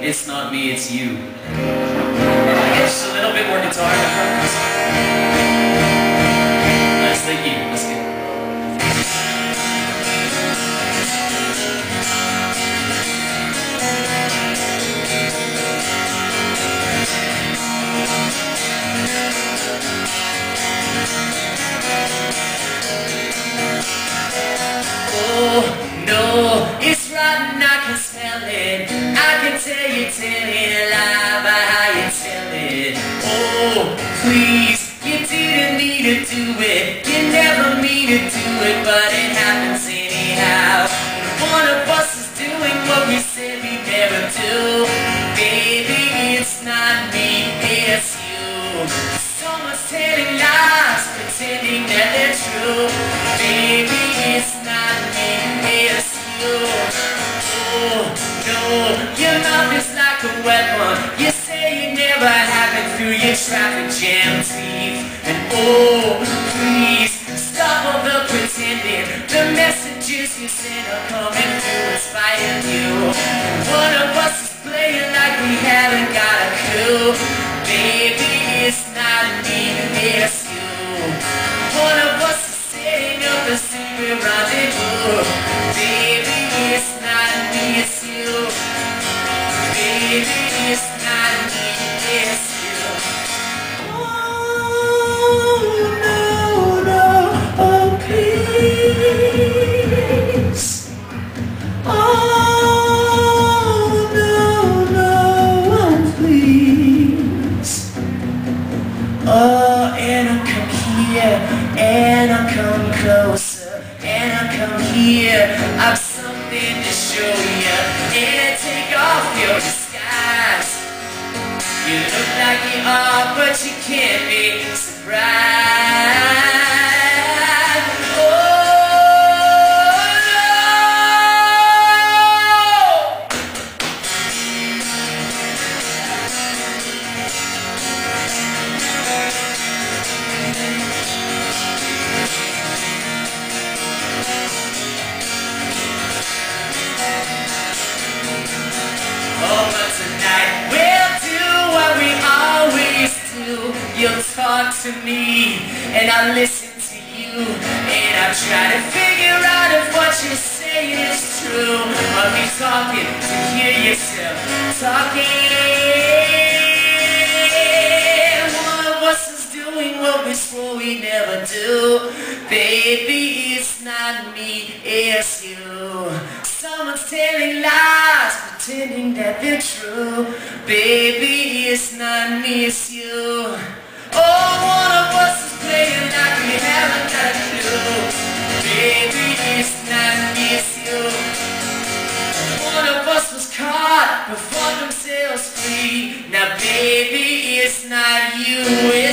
it's not me, it's you. I guess just a little bit more guitar in the front. Nice, thank you. Let's get it. Oh no, it's rotten, I can smell it. I can tell you telling a lie by how you tell it. Oh, please, you didn't mean to do it. You never mean to do it, but it happens anyhow. And one of us is doing what we said we never do. Baby, it's not me, it's you. Someone's telling lies, pretending that they're true. Baby, it's not me, it's you. Oh, no, your mouth is like a weapon. You say you never have it through your traffic jam teeth. And oh, please, stop all the pretending. The messages you send are coming through in spite of you. One of us is playing like we haven't got a clue. Baby, it's not me, it's you. One of us is setting up a secret rendezvous. Baby, it's not me, it's you. Baby, it's not me, it's you. Oh, no, no, oh, please. Oh, no, no, oh, please. Oh, and I come here, and I come closer, and I come here. I've something to show you, and take off your disguise. You look like you are, but you can't be surprised. Oh, but tonight we'll do what we always do. You'll talk to me, and I'll listen to you, and I'll try to figure out if what you say is true. I'll be talking to hear yourself talking. One of us is doing what we swore we never do. Baby, it's not me, it's you. Someone's telling lies, pretending that they're true. Baby, it's not me, it's you. Oh, one of us is playing like we haven't got a clue. Baby, it's not me, it's you. One of us was caught before themselves free. Now, baby, it's not you,